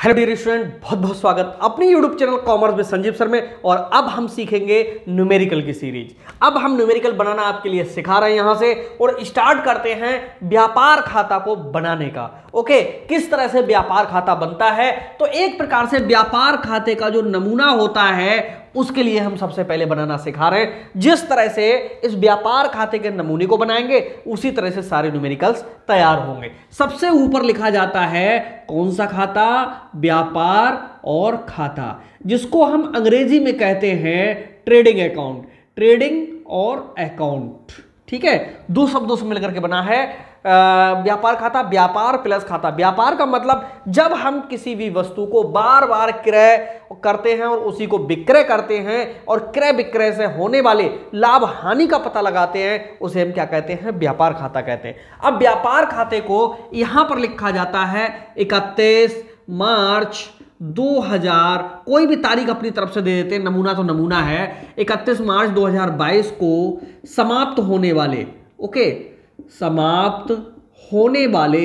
Hello dear student, बहुत बहुत स्वागत अपने यूट्यूब चैनल कॉमर्स में संजीव सर में। और अब हम सीखेंगे न्यूमेरिकल की सीरीज। अब हम न्यूमेरिकल बनाना आपके लिए सिखा रहे हैं यहां से, और स्टार्ट करते हैं व्यापार खाता को बनाने का। ओके, किस तरह से व्यापार खाता बनता है? तो एक प्रकार से व्यापार खाते का जो नमूना होता है उसके लिए हम सबसे पहले बनाना सिखा रहे हैं। जिस तरह से इस व्यापार खाते के नमूने को बनाएंगे उसी तरह से सारे न्यूमेरिकल्स तैयार होंगे। सबसे ऊपर लिखा जाता है कौन सा खाता? व्यापार और खाता, जिसको हम अंग्रेजी में कहते हैं ट्रेडिंग अकाउंट। ट्रेडिंग और अकाउंट, ठीक है, दो शब्दों से मिलकर के बना है व्यापार खाता। व्यापार प्लस खाता। व्यापार का मतलब जब हम किसी भी वस्तु को बार बार क्रय करते हैं और उसी को विक्रय करते हैं और क्रय विक्रय से होने वाले लाभ हानि का पता लगाते हैं, उसे हम क्या कहते हैं? व्यापार खाता कहते हैं। अब व्यापार खाते को यहां पर लिखा जाता है 31 मार्च 2000, कोई भी तारीख अपनी तरफ से दे देते हैं, नमूना तो नमूना है। 31 मार्च 2022 को समाप्त होने वाले, ओके, समाप्त होने वाले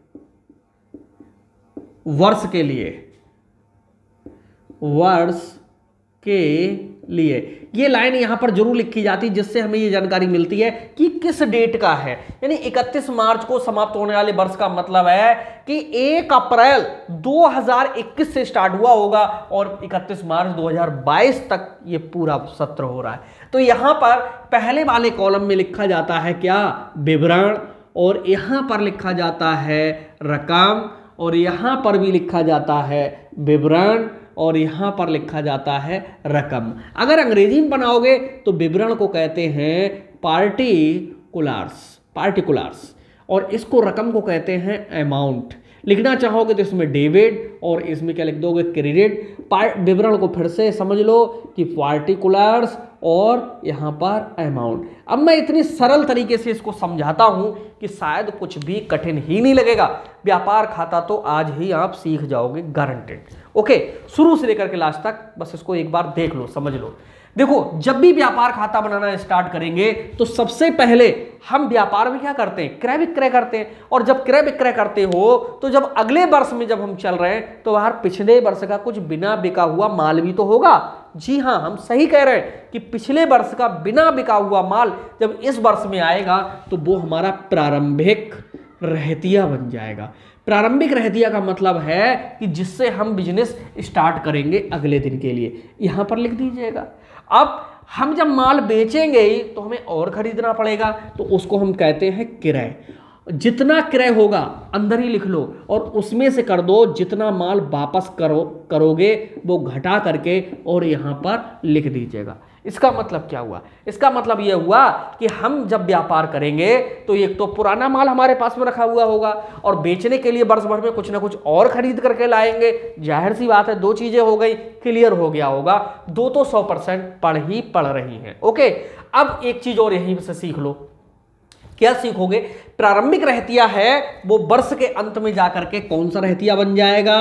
वर्ष के लिए ये लाइन यहां पर जरूर लिखी जाती है, जिससे हमें ये जानकारी मिलती है कि किस डेट का है। यानी 31 मार्च को समाप्त होने वाले वर्ष का मतलब है कि 1 अप्रैल 2021 से स्टार्ट हुआ होगा और 31 मार्च 2022 तक ये पूरा सत्र हो रहा है। तो यहां पर पहले वाले कॉलम में लिखा जाता है क्या? विवरण। और यहां पर लिखा जाता है रकम, और यहां पर भी लिखा जाता है विवरण, और यहां पर लिखा जाता है रकम। अगर अंग्रेजी में बनाओगे तो विवरण को कहते हैं पार्टिकुलर्स, और इसको रकम को कहते हैं अमाउंट। लिखना चाहोगे तो इसमें डेबिट और इसमें क्या लिख दोगे? क्रेडिट। विवरण को फिर से समझ लो कि पार्टिकुलर्स और यहां पर अमाउंट। अब मैं इतनी सरल तरीके से इसको समझाता हूं कि शायद कुछ भी कठिन ही नहीं लगेगा। व्यापार खाता तो आज ही आप सीख जाओगे, गारंटेड। ओके, शुरू से लेकर के लास्ट तक बस इसको एक बार देख लो, समझ लो। देखो, जब भी व्यापार खाता बनाना स्टार्ट करेंगे तो सबसे पहले हम व्यापार में क्या करते हैं? क्रय विक्रय करते हैं। और जब क्रय विक्रय करते हो तो जब अगले वर्ष में जब हम चल रहे हैं तो बाहर पिछले वर्ष का कुछ बिना बिका हुआ माल भी तो होगा। जी हाँ, हम सही कह रहे हैं कि पिछले वर्ष का बिना बिका हुआ माल जब इस वर्ष में आएगा तो वो हमारा प्रारंभिक रहतिया बन जाएगा। प्रारंभिक रहतिया का मतलब है कि जिससे हम बिजनेस स्टार्ट करेंगे अगले दिन के लिए। यहां पर लिख दीजिएगा। अब हम जब माल बेचेंगे ही तो हमें और खरीदना पड़ेगा, तो उसको हम कहते हैं क्रय। जितना क्रय होगा अंदर ही लिख लो और उसमें से कर दो जितना माल वापस करोगे वो घटा करके, और यहां पर लिख दीजिएगा। इसका मतलब क्या हुआ? इसका मतलब यह हुआ कि हम जब व्यापार करेंगे तो एक तो पुराना माल हमारे पास में रखा हुआ होगा और बेचने के लिए वर्ष भर में कुछ ना कुछ और खरीद करके लाएंगे। जाहिर सी बात है, दो चीजें हो गई, क्लियर हो गया होगा। दो तो 100% पढ़ रही हैं। ओके, अब एक चीज और यहीं से सीख लो। क्या सीखोगे? प्रारंभिक रहतिया है वो वर्ष के अंत में जाकर के कौन सा रहतिया बन जाएगा?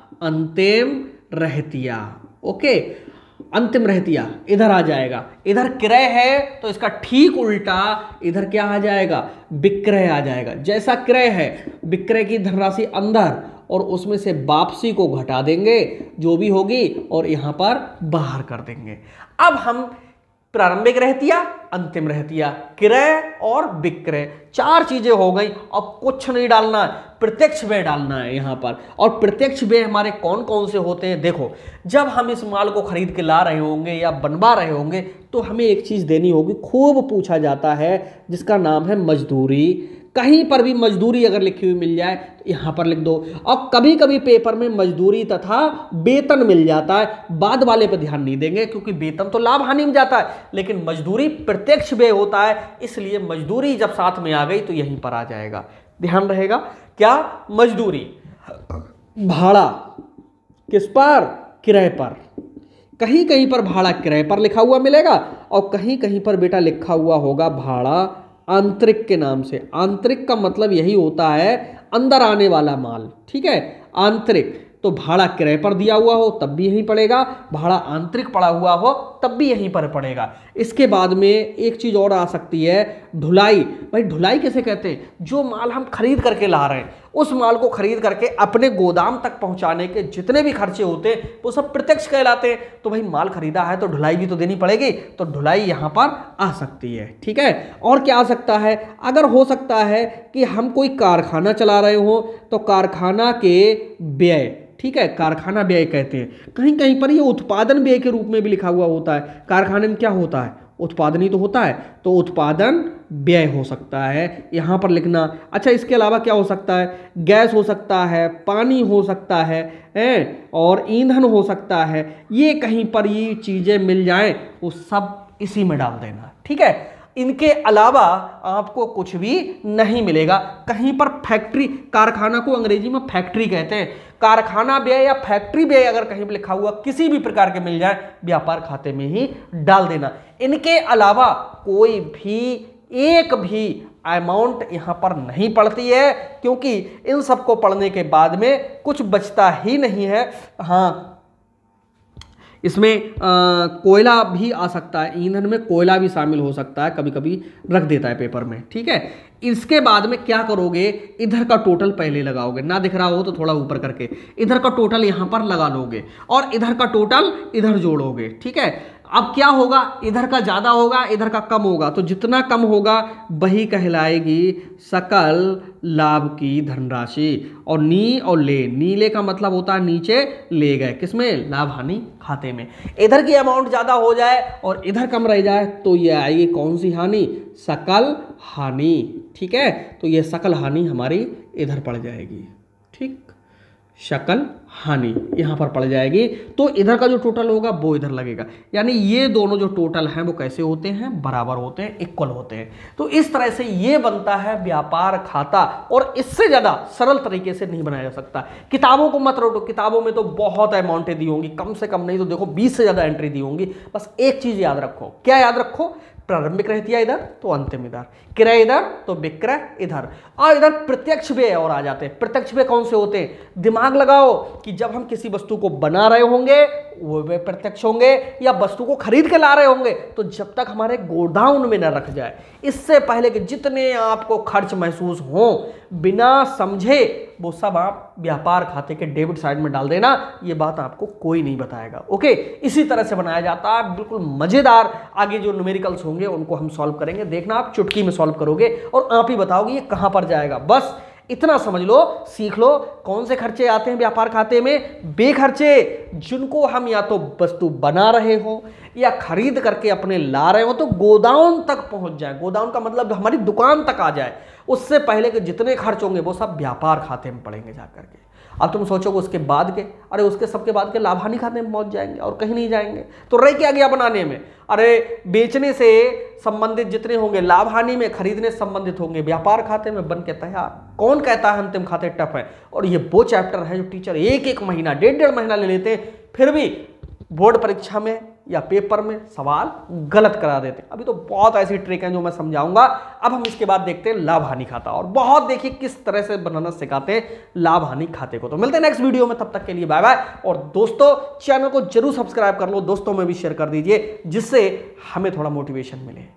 अंतिम रहतिया। ओके, अंतिम रहतिया इधर आ जाएगा। इधर क्रय है तो इसका ठीक उल्टा इधर क्या आ जाएगा? विक्रय आ जाएगा। जैसा क्रय है, विक्रय की धनराशि अंदर और उसमें से वापसी को घटा देंगे जो भी होगी, और यहां पर बाहर कर देंगे। अब हम प्रारंभिक रहतिया, अंतिम रहतिया, क्रय और विक्रय, चार चीजें हो गई। अब कुछ नहीं डालना है, प्रत्यक्ष व्यय डालना है यहां पर। और प्रत्यक्ष व्यय हमारे कौन कौन से होते हैं? देखो, जब हम इस माल को खरीद के ला रहे होंगे या बनवा रहे होंगे तो हमें एक चीज देनी होगी, खूब पूछा जाता है, जिसका नाम है मजदूरी। कहीं पर भी मजदूरी अगर लिखी हुई मिल जाए तो यहां पर लिख दो। और कभी कभी पेपर में मजदूरी तथा वेतन मिल जाता है, बाद वाले पर ध्यान नहीं देंगे क्योंकि वेतन तो लाभ हानि में जाता है, लेकिन मजदूरी प्रत्यक्ष व्यय होता है, इसलिए मजदूरी जब साथ में आ गई तो यहीं पर आ जाएगा। ध्यान रहेगा क्या? मजदूरी। भाड़ा किस पर? क्रय पर। कहीं कहीं पर भाड़ा क्रय पर लिखा हुआ मिलेगा और कहीं कहीं पर बेटा लिखा हुआ होगा भाड़ा आंतरिक के नाम से। आंतरिक का मतलब यही होता है अंदर आने वाला माल, ठीक है, आंतरिक। तो भाड़ा क्रय पर दिया हुआ हो तब भी यही पड़ेगा, भाड़ा आंतरिक पड़ा हुआ हो तब भी यहीं पर पड़ेगा। इसके बाद में एक चीज और आ सकती है, ढुलाई। भाई ढुलाई किसे कहते हैं? जो माल हम खरीद करके ला रहे हैं, उस माल को खरीद करके अपने गोदाम तक पहुंचाने के जितने भी खर्चे होते हैं वो सब प्रत्यक्ष कहलाते हैं। तो भाई माल खरीदा है तो ढुलाई भी तो देनी पड़ेगी, तो ढुलाई यहां पर आ सकती है। ठीक है, और क्या आ सकता है? अगर हो सकता है कि हम कोई कारखाना चला रहे हो तो कारखाना के व्यय, ठीक है, कारखाना व्यय कहते हैं। कहीं कहीं पर ये उत्पादन व्यय के रूप में भी लिखा हुआ होता है। कारखाने में क्या होता है? उत्पादन ही तो होता है, तो उत्पादन व्यय हो सकता है यहां पर लिखना। अच्छा, इसके अलावा क्या हो सकता है? गैस हो सकता है, पानी हो सकता है, और ईंधन हो सकता है। ये कहीं पर ये चीजें मिल जाएं वो सब इसी में डाल देना। ठीक है, इनके अलावा आपको कुछ भी नहीं मिलेगा। कहीं पर फैक्ट्री, कारखाना को अंग्रेजी में फैक्ट्री कहते हैं, कारखाना व्यय या फैक्ट्री व्यय अगर कहीं पर लिखा हुआ किसी भी प्रकार के मिल जाए, व्यापार खाते में ही डाल देना। इनके अलावा कोई भी एक भी अमाउंट यहां पर नहीं पड़ती है, क्योंकि इन सबको पढ़ने के बाद में कुछ बचता ही नहीं है। हाँ, इसमें कोयला भी आ सकता है, ईंधन में कोयला भी शामिल हो सकता है, कभी कभी रख देता है पेपर में। ठीक है, इसके बाद में क्या करोगे? इधर का टोटल पहले लगाओगे, ना दिख रहा हो तो थोड़ा ऊपर करके इधर का टोटल यहां पर लगा लोगे और इधर का टोटल इधर जोड़ोगे। ठीक है, अब क्या होगा? इधर का ज्यादा होगा, इधर का कम होगा, तो जितना कम होगा वही कहलाएगी सकल लाभ की धनराशि। और नी और ले, नीले का मतलब होता है नीचे ले गए, किसमें? लाभ हानि खाते में। इधर की अमाउंट ज्यादा हो जाए और इधर कम रह जाए तो ये आएगी कौन सी हानि? सकल हानि। ठीक है, तो ये सकल हानि हमारी इधर पड़ जाएगी। ठीक, शकल हानि यहां पर पड़ जाएगी, तो इधर का जो टोटल होगा वो इधर लगेगा। यानी ये दोनों जो टोटल हैं वो कैसे होते हैं? बराबर होते हैं, इक्वल होते हैं। तो इस तरह से ये बनता है व्यापार खाता, और इससे ज्यादा सरल तरीके से नहीं बनाया जा सकता। किताबों को मत रटो, किताबों में तो बहुत अमाउंटें दी होंगी, कम से कम नहीं तो देखो 20 से ज्यादा एंट्री दी होंगी। बस एक चीज याद रखो, क्या याद रखो? प्रारंभिक रहतिया इधर तो अंतिम इधर, क्रय इधर तो विक्रय इधर, और इधर प्रत्यक्ष व्यय और आ जाते हैं। प्रत्यक्ष व्यय कौन से होते हैं? दिमाग लगाओ कि जब हम किसी वस्तु को बना रहे होंगे वो व्यय प्रत्यक्ष होंगे, या वस्तु को खरीद के ला रहे होंगे, तो जब तक हमारे गोडाउन में न रख जाए, इससे पहले कि जितने आपको खर्च महसूस हो बिना समझे वो सब आप व्यापार खाते के डेबिट साइड में डाल देना। ये बात आपको कोई नहीं बताएगा। ओके, इसी तरह से बनाया जाता है, बिल्कुल मजेदार। आगे जो न्यूमेरिकल्स होंगे उनको हम सॉल्व करेंगे, देखना आप चुटकी में सॉल्व करोगे और आप ही बताओगे ये कहां पर जाएगा। बस इतना समझ लो, सीख लो कौन से खर्चे आते हैं व्यापार खाते में। बे खर्चे, जिनको हम या तो वस्तु बना रहे हो या खरीद करके अपने ला रहे हो तो गोदाउन तक पहुंच जाए। गोदाउन का मतलब हमारी दुकान तक आ जाए, उससे पहले के जितने खर्च होंगे वो सब व्यापार खाते में पड़ेंगे जाकर के। अब तुम सोचोगे उसके बाद के, अरे उसके सबके बाद के लाभ हानि खाते में पहुंच जाएंगे और कहीं नहीं जाएंगे, तो रह क्या गया बनाने में? अरे बेचने से संबंधित जितने होंगे, लाभ हानि में खरीदने से संबंधित होंगे, व्यापार खाते में बन के तैयार। कौन कहता है अंतिम खाते टफ है? और ये वो चैप्टर है जो टीचर एक एक महीना, डेढ़ डेढ़ महीना ले लेते हैं, फिर भी बोर्ड परीक्षा में या पेपर में सवाल गलत करा देते हैं। अभी तो बहुत ऐसी ट्रिक हैं जो मैं समझाऊंगा। अब हम इसके बाद देखते हैं लाभ हानि खाता, और बहुत देखिए किस तरह से बनाना सिखाते हैं लाभ हानि खाते को। तो मिलते हैं नेक्स्ट वीडियो में, तब तक के लिए बाय बाय। और दोस्तों, चैनल को जरूर सब्सक्राइब कर लो, दोस्तों में भी शेयर कर दीजिए, जिससे हमें थोड़ा मोटिवेशन मिले।